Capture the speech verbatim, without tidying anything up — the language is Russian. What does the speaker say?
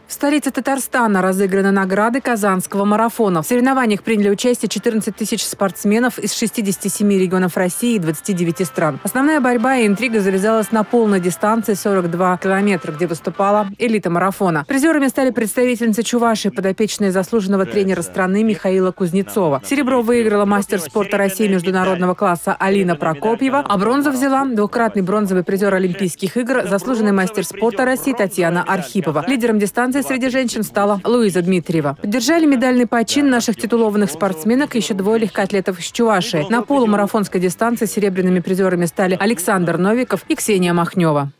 В столице Татарстана разыграны награды Казанского марафона. В соревнованиях приняли участие четырнадцать тысяч спортсменов из шестидесяти семи регионов России и двадцати девяти стран. Основная борьба и интрига завязалась на полной дистанции сорок два километра, где выступала элита марафона. Призерами стали представительницы Чувашии, подопечные заслуженного тренера страны Михаила Кузнецова. Серебро выиграла мастер спорта России международного класса Алина Прокопьева, а бронзу взяла двукратный бронзовый призер Олимпийских игр, заслуженный мастер спорта России Татьяна Архипова. Лидером дистанции среди женщин стала Луиза Дмитриева. Поддержали медальный почин наших титулованных спортсменок еще двое легкоатлетов из Чувашии. На полумарафонской дистанции серебряными призерами стали Александр Новиков и Ксения Махнева.